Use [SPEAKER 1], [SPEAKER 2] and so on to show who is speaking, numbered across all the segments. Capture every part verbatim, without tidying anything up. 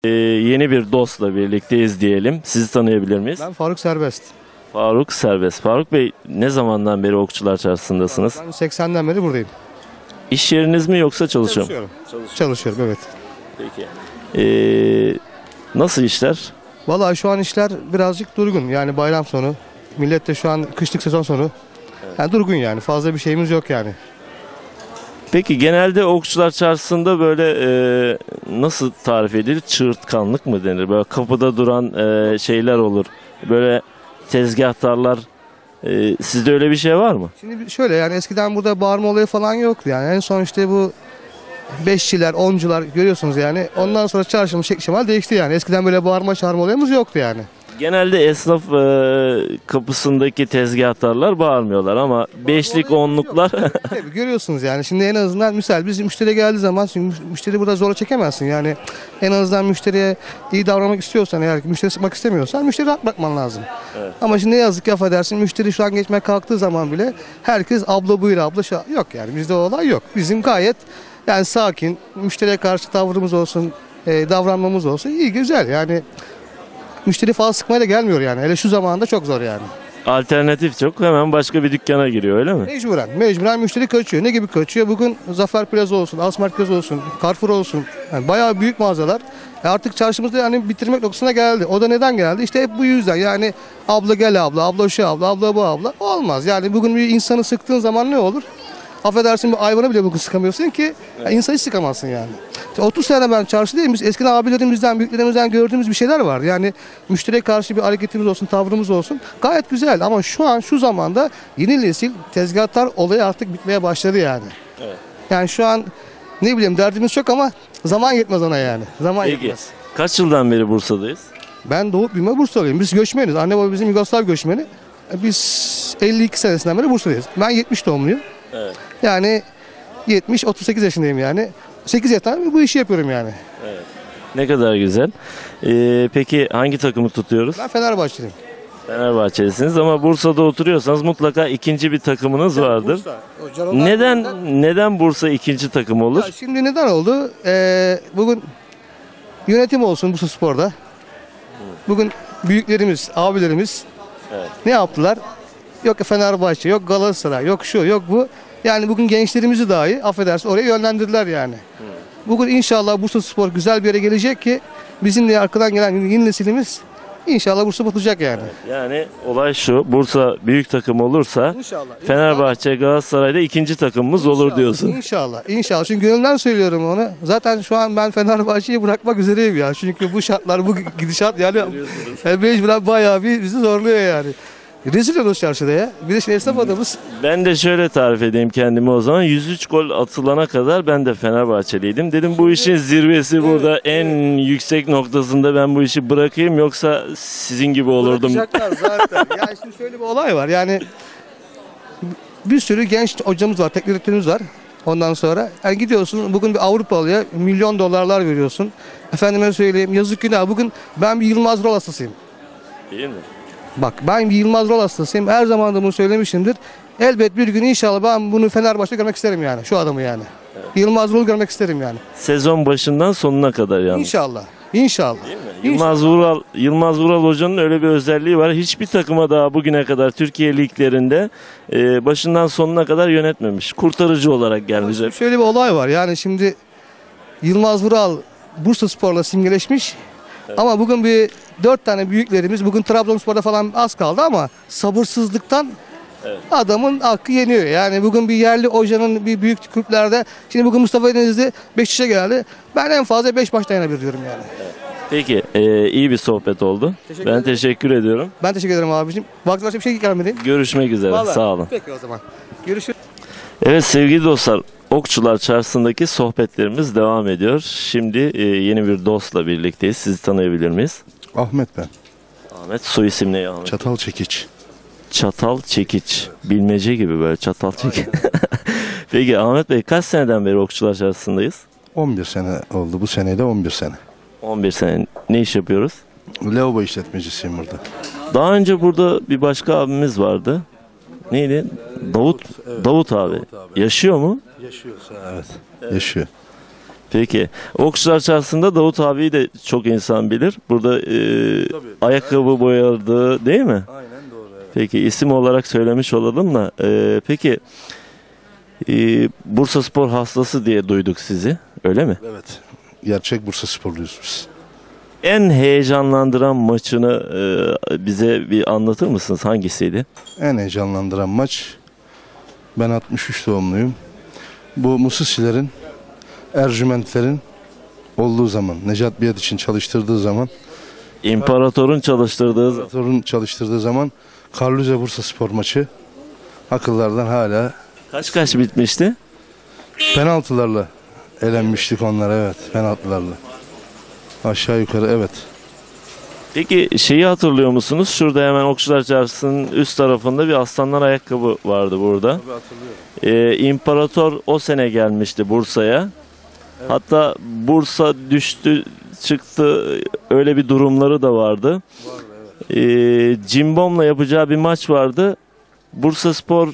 [SPEAKER 1] Ee, yeni bir dostla birlikteyiz diyelim. Sizi tanıyabilir miyiz?
[SPEAKER 2] Ben Faruk Serbest.
[SPEAKER 1] Faruk Serbest. Faruk Bey, ne zamandan beri Okçular Çarşısı'ndasınız?
[SPEAKER 2] Ben seksenden beri buradayım.
[SPEAKER 1] İş yeriniz mi yoksa çalışıyor mu?
[SPEAKER 2] Çalışıyorum. Çalışıyorum, evet.
[SPEAKER 1] Peki. Ee, nasıl işler?
[SPEAKER 2] Vallahi şu an işler birazcık durgun. Yani bayram sonu. Millet de şu an kışlık sezon sonu. Yani durgun yani. Fazla bir şeyimiz yok yani.
[SPEAKER 1] Peki genelde Okçular Çarşısı'nda böyle e, nasıl tarif edilir? Çığırtkanlık mı denir? Böyle kapıda duran e, şeyler olur. Böyle tezgahtarlar. E, sizde öyle bir şey var mı?
[SPEAKER 2] Şimdi şöyle, yani eskiden burada bağırma olayı falan yoktu yani. En son işte bu beşçiler, oncular görüyorsunuz yani. Ondan sonra çarşımız şekli şemal değişti yani. Eskiden böyle bağırma çağırma olayımız yoktu yani.
[SPEAKER 1] Genelde esnaf e, kapısındaki tezgahtarlar bağırmıyorlar ama beşlik onluklar
[SPEAKER 2] Tabii görüyorsunuz yani. Şimdi en azından misal biz müşteri geldiği zaman, şimdi müşteri burada zorla çekemezsin yani. En azından müşteriye iyi davranmak istiyorsan, eğer ki müşteri sıkmak istemiyorsan müşteri rahat bırakman lazım.
[SPEAKER 1] Evet.
[SPEAKER 2] Ama şimdi ne yazık ki, affedersin, müşteri şu an geçmeye kalktığı zaman bile herkes abla buyur abla şu yok yani. Bizde o olay yok. Bizim gayet yani sakin, müşteriye karşı tavrımız olsun, e, davranmamız olsun iyi, güzel yani. Müşteri fazla sıkmaya da gelmiyor yani. Hele şu zamanda çok zor yani.
[SPEAKER 1] alternatif çok, hemen başka bir dükkana giriyor, öyle mi?
[SPEAKER 2] Mecburen. Mecburen müşteri kaçıyor. Ne gibi kaçıyor? Bugün Zafer Plaza olsun, Asmart Plaza olsun, Carrefour olsun. Yani bayağı büyük mağazalar. E artık çarşımızda yani bitirmek noktasına geldi. O da neden geldi? İşte hep bu yüzden. Yani abla gel abla, abla şu abla, abla bu abla. Olmaz. Yani bugün bir insanı sıktığın zaman ne olur? Affedersin, bir hayvanı bile bugün sıkamıyorsun ki, yani insanı hiç sıkamazsın yani. İşte otuz sene ben çarşıdayım. Biz eskiden abilerimizden, büyüklerimizden gördüğümüz bir şeyler vardı. Yani müşteriye karşı bir hareketimiz olsun, tavrımız olsun. Gayet güzel ama şu an şu zamanda yeni nesil tezgahtar olayı artık bitmeye başladı yani.
[SPEAKER 1] Evet.
[SPEAKER 2] Yani şu an ne bileyim derdimiz çok ama zaman yetmez ona yani. Zaman
[SPEAKER 1] Peki,
[SPEAKER 2] yetmez.
[SPEAKER 1] kaç yıldan beri Bursa'dayız?
[SPEAKER 2] Ben doğup büyüme Bursalıyım. Biz göçmeniz. Anne baba bizim Yugoslav göçmeni. Biz elli iki senesinden beri Bursa'dayız. Ben yetmiş doğumluyum.
[SPEAKER 1] Evet.
[SPEAKER 2] Yani yetmiş otuz sekiz yaşındayım yani. sekiz yaşından bu işi yapıyorum yani.
[SPEAKER 1] Evet. Ne kadar güzel. Ee, peki hangi takımı tutuyoruz?
[SPEAKER 2] Ben Fenerbahçeliyim.
[SPEAKER 1] Fenerbahçelisiniz ama Bursa'da oturuyorsanız mutlaka ikinci bir takımınız vardır.
[SPEAKER 2] Bursa. O Can
[SPEAKER 1] Neden
[SPEAKER 2] Olay'dan-
[SPEAKER 1] neden Bursa ikinci takım olur?
[SPEAKER 2] Ya şimdi neden oldu? Ee, bugün yönetim olsun Bursa Spor'da. Bugün büyüklerimiz, abilerimiz
[SPEAKER 1] Evet.
[SPEAKER 2] ne yaptılar? Yok Fenerbahçe, yok Galatasaray, yok şu, yok bu. Yani bugün gençlerimizi dahi affedersin oraya yönlendirdiler yani. Bugün inşallah Bursa Spor güzel bir yere gelecek ki bizimle arkadan gelen yeni nesilimiz inşallah Bursa batacak yani.
[SPEAKER 1] Yani olay şu, Bursa büyük takım olursa
[SPEAKER 2] İnşallah.
[SPEAKER 1] Fenerbahçe, Galatasaray'da ikinci takımımız olur diyorsun.
[SPEAKER 2] İnşallah. İnşallah. Çünkü gönülden söylüyorum onu. Zaten şu an ben Fenerbahçe'yi bırakmak üzereyim ya. Çünkü bu şartlar, bu gidişat yani, yani mecburen bayağı bir bizi zorluyor yani. Rezil oluruz çarşıda ya. Bir de şimdi esnaf adamız.
[SPEAKER 1] Ben de şöyle tarif edeyim kendimi o zaman. yüz üç gol atılana kadar ben de Fenerbahçeliydim. Dedim bu işin zirvesi burada, en yüksek noktasında ben bu işi bırakayım, yoksa sizin gibi olurdum.
[SPEAKER 2] Bırakacaklar zaten. Yani şimdi şöyle bir olay var. Yani bir sürü genç hocamız var, teknik direktörümüz var. Ondan sonra yani gidiyorsun bugün bir Avrupalıya milyon dolarlar veriyorsun. Efendime söyleyeyim, yazık günah. Bugün ben bir Yılmaz Rol hastasıyım.
[SPEAKER 1] Değil mi?
[SPEAKER 2] Bak ben bir Yılmaz Rol hastasıyım. Her zaman da bunu söylemişimdir. Elbet bir gün inşallah ben bunu Fenerbahçe'de görmek isterim yani. Şu adamı yani. Evet. Yılmaz Rol'u görmek isterim yani.
[SPEAKER 1] Sezon başından sonuna kadar yani.
[SPEAKER 2] İnşallah. İnşallah.
[SPEAKER 1] Değil mi? Yılmaz Vural, Yılmaz Vural Hoca'nın öyle bir özelliği var. Hiçbir takıma daha bugüne kadar Türkiye liglerinde e, başından sonuna kadar yönetmemiş. Kurtarıcı olarak gelmiş.
[SPEAKER 2] Şimdi şöyle bir olay var. Yani şimdi Yılmaz Vural Bursa Spor'la simgeleşmiş. Evet. Ama bugün bir dört tane büyüklerimiz, bugün Trabzonspor'da falan az kaldı ama sabırsızlıktan evet, adamın hakkı yeniyor. Yani bugün bir yerli hocanın bir büyük kulüplerde, şimdi bugün Mustafa Denizli Beşiktaş'a geldi. Ben en fazla beş maç dayanabilir diyorum yani.
[SPEAKER 1] Evet. Peki e, iyi bir sohbet oldu.
[SPEAKER 2] Teşekkür
[SPEAKER 1] ben
[SPEAKER 2] ederim.
[SPEAKER 1] teşekkür ediyorum.
[SPEAKER 2] Ben teşekkür ederim abicim. Vakti başka bir şey gelmedi.
[SPEAKER 1] Görüşmek üzere.
[SPEAKER 2] Vallahi.
[SPEAKER 1] Sağ olun.
[SPEAKER 2] Peki o zaman. Görüşürüz.
[SPEAKER 1] Evet sevgili dostlar, Okçular Çarşısı'ndaki sohbetlerimiz devam ediyor. Şimdi e, yeni bir dostla birlikteyiz. Sizi tanıyabilir miyiz?
[SPEAKER 3] Ahmet ben.
[SPEAKER 1] Ahmet, soy isim ne Ahmet?
[SPEAKER 3] Çatal çekiç.
[SPEAKER 1] Çatal Çekiç. Bilmece gibi böyle çatal çekiç. Peki Ahmet Bey, kaç seneden beri Okçular Çarşısı'ndayız?
[SPEAKER 3] on bir sene oldu. Bu senede on bir sene.
[SPEAKER 1] on bir sene. Ne iş yapıyoruz?
[SPEAKER 3] Lavabo işletmecisiyim burada.
[SPEAKER 1] Daha önce burada bir başka abimiz vardı. Neydi? Davut.
[SPEAKER 3] evet.
[SPEAKER 1] Davut abi.
[SPEAKER 3] Davut abi.
[SPEAKER 1] Yaşıyor mu?
[SPEAKER 3] Yaşıyor. Evet. Yaşıyor.
[SPEAKER 1] Peki. Okçular Çarşısı'nda Davut abiyi de çok insan bilir. Burada e, ayakkabı boyadı değil mi?
[SPEAKER 3] Aynen doğru. Evet.
[SPEAKER 1] Peki isim olarak söylemiş olalım da. e, peki e, Bursaspor hastası diye duyduk sizi. Öyle mi?
[SPEAKER 3] Evet. Gerçek Bursa sporluyuz biz.
[SPEAKER 1] En heyecanlandıran maçını e, bize bir anlatır mısınız? Hangisiydi?
[SPEAKER 3] En heyecanlandıran maç, ben altmış üç doğumluyum. Bu Musisilerin, Ercümentlerin olduğu zaman, Necat Biat için çalıştırdığı zaman,
[SPEAKER 1] İmparator'un çalıştırdığı zaman.
[SPEAKER 3] Torun çalıştırdığı zaman Karlıca Bursa spor maçı akıllardan hala.
[SPEAKER 1] Kaç kaç bitmişti?
[SPEAKER 3] Penaltılarla elenmiştik onlara, evet, penaltılarla. Aşağı yukarı, evet.
[SPEAKER 1] Peki şeyi hatırlıyor musunuz? Şurada hemen Okçular Çarşısı'nın üst tarafında bir aslanlar ayakkabı vardı burada.
[SPEAKER 3] Hatırlıyorum.
[SPEAKER 1] Ee, İmparator o sene gelmişti Bursa'ya. Hatta Bursa düştü çıktı, öyle bir durumları da vardı. Ee, Cimbom'la yapacağı bir maç vardı. Bursaspor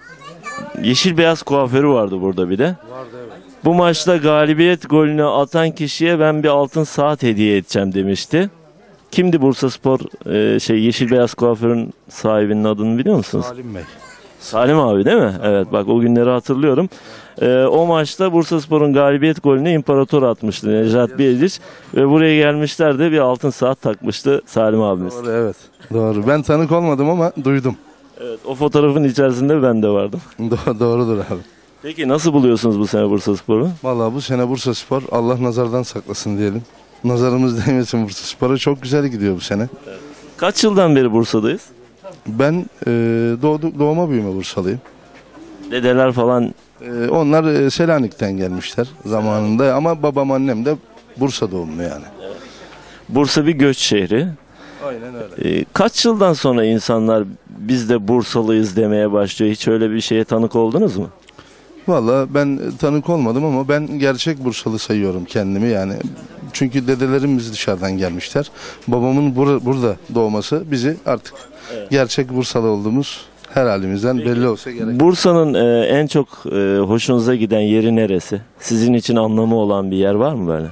[SPEAKER 1] yeşil beyaz kuaförü vardı burada bir de. Bu maçta galibiyet golünü atan kişiye ben bir altın saat hediye edeceğim demişti. Kimdi Bursaspor e, şey yeşil beyaz kuaförün sahibinin adını biliyor musunuz?
[SPEAKER 3] Salim Bey.
[SPEAKER 1] Salim abi değil mi? Evet bak o günleri hatırlıyorum. Ee, o maçta Bursaspor'un galibiyet golünü İmparator atmıştı Necat Bieliç ve buraya gelmişlerdi bir altın saat takmıştı Salim abimiz.
[SPEAKER 3] Doğru, evet. Doğru. Ben tanık olmadım ama duydum.
[SPEAKER 1] Evet, o fotoğrafın içerisinde ben de vardım.
[SPEAKER 3] Do- doğrudur abi.
[SPEAKER 1] Peki nasıl buluyorsunuz bu sene Bursaspor'u?
[SPEAKER 3] Vallahi bu sene Bursa Spor Allah nazardan saklasın diyelim. Nazarımız değmesin Bursa Spor'a. Çok güzel gidiyor bu sene.
[SPEAKER 1] Kaç yıldan beri Bursa'dayız?
[SPEAKER 3] Ben e, doğdu, doğma büyüme Bursalıyım.
[SPEAKER 1] Dedeler falan.
[SPEAKER 3] E, onlar e, Selanik'ten gelmişler zamanında ama babam annem de Bursa doğumlu yani.
[SPEAKER 1] Bursa bir göç şehri.
[SPEAKER 3] Aynen öyle.
[SPEAKER 1] Ee, kaç yıldan sonra insanlar biz de Bursalıyız demeye başlıyor? Hiç öyle bir şeye tanık oldunuz mu?
[SPEAKER 3] Vallahi ben tanık olmadım ama ben gerçek Bursalı sayıyorum kendimi yani. Çünkü dedelerimiz dışarıdan gelmişler. Babamın bur- burada doğması bizi artık
[SPEAKER 1] Evet.
[SPEAKER 3] gerçek Bursalı olduğumuz her halimizden belli olsa gerek.
[SPEAKER 1] Bursa'nın e, en çok e, hoşunuza giden yeri neresi? Sizin için anlamı olan bir yer var mı böyle?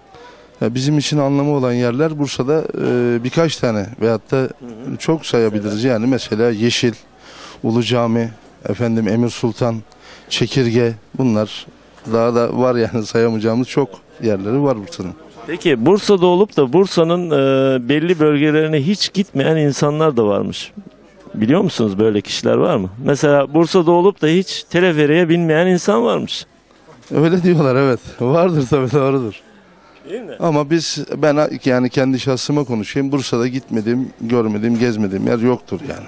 [SPEAKER 3] Ya bizim için anlamı olan yerler Bursa'da e, birkaç tane veyahut da çok sayabiliriz. Yani mesela Yeşil, Ulu Cami, efendim Emir Sultan, Çekirge, bunlar daha da var yani sayamayacağımız çok yerleri var Bursa'nın.
[SPEAKER 1] Peki Bursa'da olup da Bursa'nın e, belli bölgelerine hiç gitmeyen insanlar da varmış. Biliyor musunuz böyle kişiler var mı? Mesela Bursa'da olup da hiç teleferiğe binmeyen insan varmış.
[SPEAKER 3] Öyle diyorlar, evet. Vardır tabii, doğrudur.
[SPEAKER 1] Değil mi?
[SPEAKER 3] Ama biz, ben yani kendi şahsıma konuşayım. Bursa'da gitmediğim, görmediğim, gezmediğim yer yoktur yani.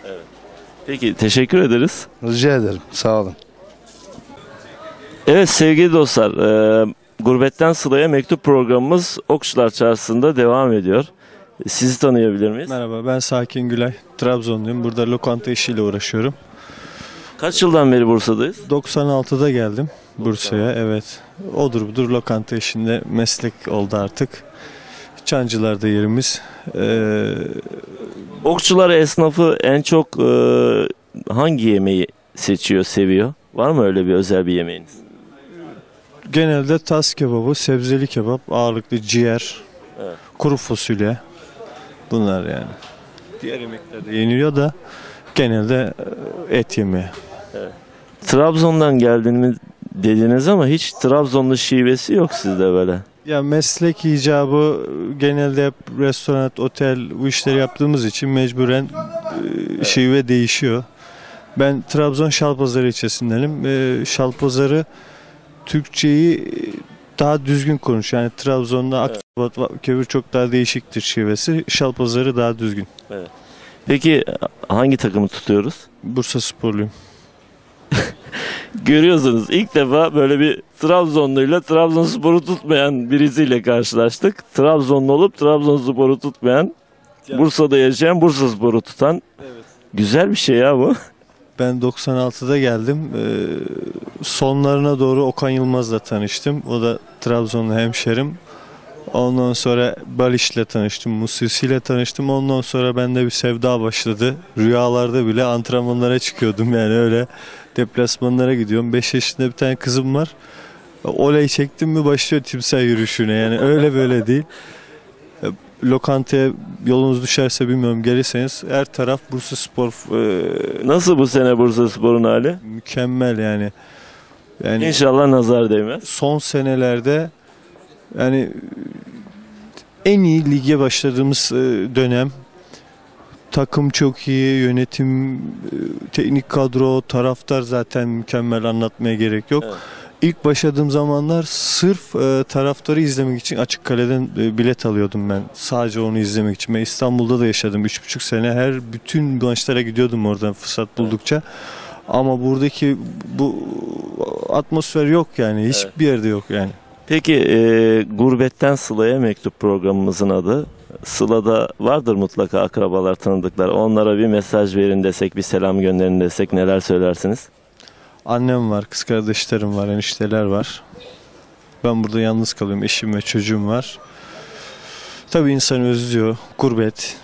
[SPEAKER 1] Peki teşekkür ederiz.
[SPEAKER 3] Rica ederim. Sağ olun.
[SPEAKER 1] Evet sevgili dostlar, e, Gurbetten Sıla'ya mektup programımız Okçular Çarşısı'nda devam ediyor. Sizi tanıyabilir miyiz?
[SPEAKER 4] Merhaba, ben Sakin Gülay. Trabzonluyum. Burada lokanta işiyle uğraşıyorum.
[SPEAKER 1] Kaç yıldan beri Bursa'dayız?
[SPEAKER 4] doksan altıda geldim Bursa'ya. Evet. Odur budur lokanta işinde meslek oldu artık. Çancılar'da yerimiz. Ee,
[SPEAKER 1] Okçular esnafı en çok e, hangi yemeği seçiyor, seviyor? Var mı öyle bir özel bir yemeğiniz?
[SPEAKER 4] genelde tas kebabı, sebzeli kebap, ağırlıklı ciğer,
[SPEAKER 1] Evet.
[SPEAKER 4] kuru fasulye. Bunlar yani. Diğer yemekler de yeniliyor da genelde e, et yemeği.
[SPEAKER 1] Trabzon'dan geldiğini dediniz ama hiç Trabzonlu şivesi yok sizde böyle.
[SPEAKER 4] Ya meslek icabı genelde hep restoran, otel bu işleri yaptığımız için mecburen e, şive değişiyor. Ben Trabzon Şalpazarı ilçesindenim. E, Şalpazarı Türkçeyi daha düzgün konuşuyor. Yani Trabzon'da Akçabat, Kömür çok daha değişiktir şivesi. Şalpazarı daha düzgün.
[SPEAKER 1] Peki hangi takımı tutuyoruz?
[SPEAKER 4] Bursa sporluyum.
[SPEAKER 1] Görüyorsunuz ilk defa böyle bir Trabzonluyla Trabzonspor'u tutmayan birisiyle karşılaştık. Trabzonlu olup Trabzonspor'u tutmayan, Bursa'da yaşayan Bursaspor'u tutan. Güzel bir şey ya bu.
[SPEAKER 4] Ben doksan altıda geldim. Ee, sonlarına doğru Okan Yılmaz'la tanıştım. O da Trabzonlu hemşerim. Ondan sonra Baliş'le tanıştım, Musisi'yle tanıştım. Ondan sonra bende bir sevda başladı. Rüyalarda bile antrenmanlara çıkıyordum yani öyle. Deplasmanlara gidiyorum. beş yaşında bir tane kızım var. Olay çektim mi başlıyor timsah yürüyüşüne, yani öyle böyle değil. E, Lokantaya yolunuz düşerse bilmiyorum gelirseniz her taraf Bursaspor e,
[SPEAKER 1] Nasıl bu sene Bursaspor'un hali?
[SPEAKER 4] mükemmel yani. Yani
[SPEAKER 1] İnşallah nazar değmez.
[SPEAKER 4] son senelerde yani en iyi lige başladığımız e, dönem. Takım çok iyi, yönetim, e, teknik kadro, taraftar zaten mükemmel, anlatmaya gerek yok.
[SPEAKER 1] Evet.
[SPEAKER 4] İlk başladığım zamanlar sırf e, taraftarı izlemek için Açıkkale'den e, bilet alıyordum ben. Sadece onu izlemek için. Ben İstanbul'da da yaşadım üç buçuk sene. Her bütün maçlara gidiyordum oradan fırsat buldukça. Ama buradaki bu atmosfer yok yani. Hiçbir yerde yok yani.
[SPEAKER 1] Peki e, Gurbetten Sıla'ya mektup programımızın adı. Sıla'da vardır mutlaka akrabalar, tanıdıklar. Onlara bir mesaj verin desek, bir selam gönderin desek neler söylersiniz?
[SPEAKER 4] Annem var, kız kardeşlerim var, enişteler var. Ben burada yalnız kalıyorum, eşim ve çocuğum var. Tabii insan özlüyor, gurbet.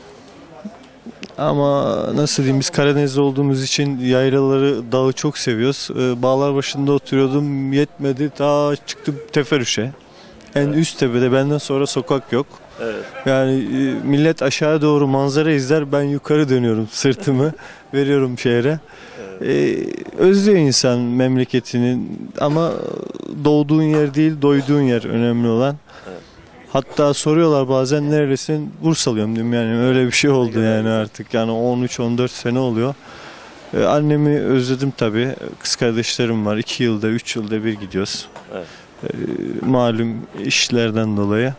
[SPEAKER 4] Ama nasıl diyeyim, biz Karadeniz'de olduğumuz için yaylaları, dağı çok seviyoruz. Ee, Bağlar başında oturuyordum, yetmedi, daha çıktım Teferüş'e. En üst tepede, benden sonra sokak yok.
[SPEAKER 1] Evet.
[SPEAKER 4] Yani e, millet aşağı doğru manzara izler, ben yukarı dönüyorum sırtımı, veriyorum şehre. Ee, özlüyor insan memleketinin, ama doğduğun yer değil, doyduğun yer önemli olan.
[SPEAKER 1] Evet.
[SPEAKER 4] Hatta soruyorlar bazen, nerelisin? Bursalıyım diyorum, yani öyle bir şey oldu yani artık, yani on üç on dört sene oluyor. Ee, annemi özledim tabii, kız kardeşlerim var, iki yılda üç yılda bir gidiyoruz.
[SPEAKER 1] Evet.
[SPEAKER 4] Ee, malum işlerden dolayı.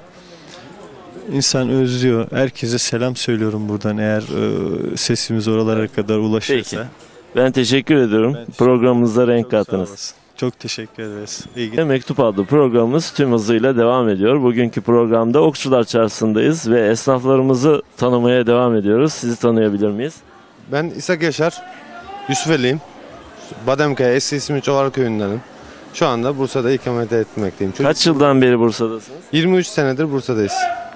[SPEAKER 4] İnsan özlüyor. Herkese selam söylüyorum buradan, eğer e, sesimiz oralara kadar ulaşırsa.
[SPEAKER 1] Peki. Ben teşekkür ediyorum.
[SPEAKER 4] Ben teşekkür
[SPEAKER 1] Programımıza renk
[SPEAKER 4] Çok sağ
[SPEAKER 1] kattınız.
[SPEAKER 4] olasın. Çok teşekkür ederiz. İyi günler.
[SPEAKER 1] Mektup adlı programımız tüm hızıyla devam ediyor. Bugünkü programda Okçular Çarşısı'ndayız ve esnaflarımızı tanımaya devam ediyoruz. Sizi tanıyabilir miyiz?
[SPEAKER 5] Ben İshak Yaşar, Yusufeli'yim. Bademkaya, eski ismi Çovar Köyü'ndenim. Şu anda Bursa'da ikamet etmekteyim. Çocuk-
[SPEAKER 1] Kaç yıldan beri Bursa'dasınız?
[SPEAKER 5] yirmi üç senedir Bursa'dayız.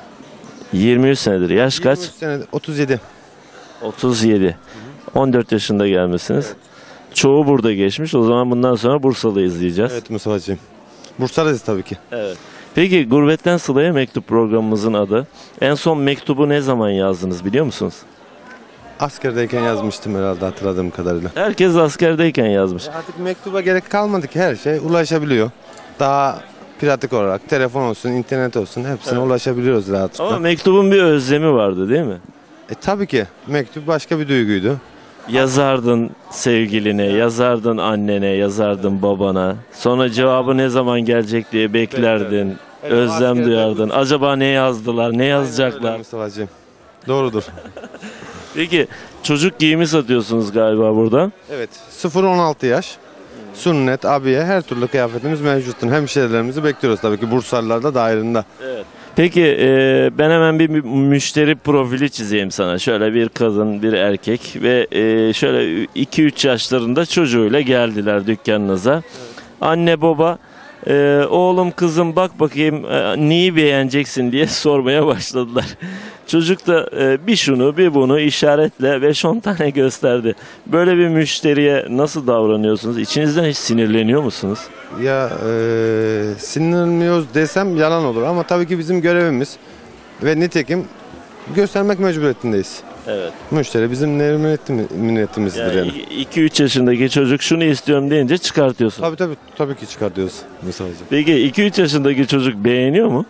[SPEAKER 1] yirmi üç senedir. Yaş kaç?
[SPEAKER 5] yirmi üç senedir, otuz yedi.
[SPEAKER 1] otuz yedi. on dört yaşında gelmişsiniz. Çoğu burada geçmiş. O zaman bundan sonra Bursa'dayız diyeceğiz.
[SPEAKER 5] Evet Mustafa'cığım. Bursa'dayız tabii ki.
[SPEAKER 1] Evet. Peki Gurbetten Sıla'ya mektup programımızın adı. En son mektubu ne zaman yazdınız biliyor musunuz?
[SPEAKER 5] Askerdeyken yazmıştım herhalde, hatırladığım kadarıyla.
[SPEAKER 1] Herkes askerdeyken yazmış.
[SPEAKER 5] Artık mektuba gerek kalmadı ki, her şey ulaşabiliyor. Daha pratik olarak telefon olsun, internet olsun, hepsine
[SPEAKER 1] Evet.
[SPEAKER 5] ulaşabiliyoruz rahatlıkla.
[SPEAKER 1] Ama mektubun bir özlemi vardı değil mi?
[SPEAKER 5] E, tabii ki mektup başka bir duyguydu.
[SPEAKER 1] Yazardın sevgiline, yazardın annene, yazardın babana. Sonra cevabı ne zaman gelecek diye beklerdin.
[SPEAKER 5] Evet,
[SPEAKER 1] Özlem
[SPEAKER 5] askerde-
[SPEAKER 1] duyardın. Acaba ne yazdılar, ne
[SPEAKER 5] Aynen
[SPEAKER 1] yazacaklar?
[SPEAKER 5] öyle Mustafa'cığım. Doğrudur.
[SPEAKER 1] Peki çocuk giyimi satıyorsunuz galiba burada.
[SPEAKER 5] Evet, sıfır on altı yaş. Sünnet, abiye, her türlü kıyafetimiz mevcuttur. Hemşehrilerimizi bekliyoruz tabii ki, Bursalılar da dahilinde.
[SPEAKER 1] Evet. Peki e, ben hemen bir mü- müşteri profili çizeyim sana. Şöyle bir kadın, bir erkek ve e, şöyle iki üç yaşlarında çocuğuyla geldiler dükkanınıza. Anne baba e, oğlum kızım bak bakayım e, neyi beğeneceksin diye sormaya başladılar. Çocuk da e, bir şunu bir bunu işaretle beş on tane gösterdi. Böyle bir müşteriye nasıl davranıyorsunuz? İçinizden hiç sinirleniyor musunuz?
[SPEAKER 5] Ya e, sinirlenmiyoruz desem yalan olur ama tabii ki bizim görevimiz ve nitekim göstermek mecburiyetindeyiz.
[SPEAKER 1] Evet.
[SPEAKER 5] Müşteri bizim minnetim- minnetimizdir yani.
[SPEAKER 1] Yani iki üç yaşındaki çocuk şunu istiyorum deyince çıkartıyorsun.
[SPEAKER 5] Tabii tabii tabii ki çıkartıyoruz Mustafa'cığım.
[SPEAKER 1] Peki iki üç yaşındaki çocuk beğeniyor mu?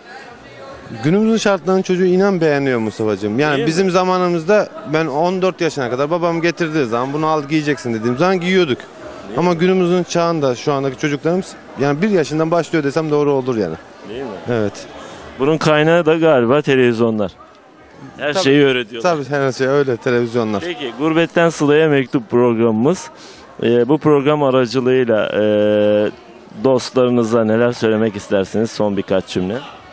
[SPEAKER 5] Günümüzün şartlarını çocuğu inan beğeniyor Mustafa'cığım. Yani
[SPEAKER 1] Değil mi?
[SPEAKER 5] bizim zamanımızda ben on dört yaşına kadar babam getirdiği zaman bunu al giyeceksin dediğim zaman giyiyorduk. Ama günümüzün çağında şu andaki çocuklarımız yani bir yaşından başlıyor desem doğru olur yani.
[SPEAKER 1] Değil mi?
[SPEAKER 5] Evet.
[SPEAKER 1] Bunun kaynağı da galiba televizyonlar. Her
[SPEAKER 5] Tabii.
[SPEAKER 1] şeyi öğretiyorlar.
[SPEAKER 5] Tabii her şey öyle, televizyonlar.
[SPEAKER 1] Peki Gurbetten Sıla'ya mektup programımız. Ee, bu program aracılığıyla e, dostlarınıza neler söylemek istersiniz? Son birkaç cümle.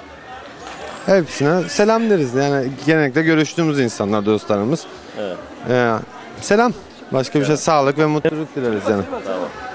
[SPEAKER 5] Hepsine selam deriz. Yani genellikle görüştüğümüz insanlar, dostlarımız.
[SPEAKER 1] Evet.
[SPEAKER 5] Ee, selam. Başka bir şey, sağlık ve mutluluk dileriz yani.
[SPEAKER 1] Tamam.